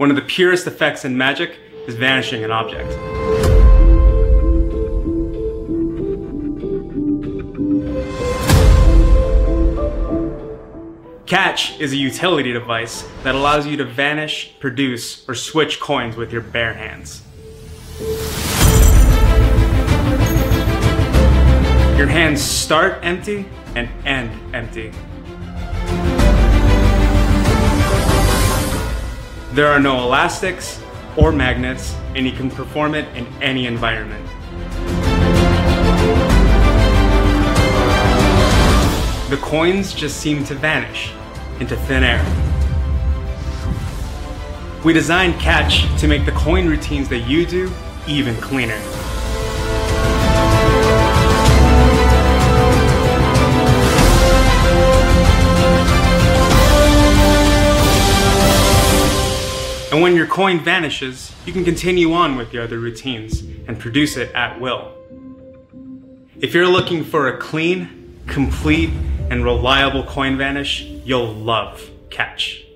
One of the purest effects in magic is vanishing an object. Catch is a utility device that allows you to vanish, produce, or switch coins with your bare hands. Your hands start empty and end empty. There are no elastics or magnets, and you can perform it in any environment. The coins just seem to vanish into thin air. We designed Catch to make the coin routines that you do even cleaner. And when your coin vanishes, you can continue on with your other routines and produce it at will. If you're looking for a clean, complete, and reliable coin vanish, you'll love Catch.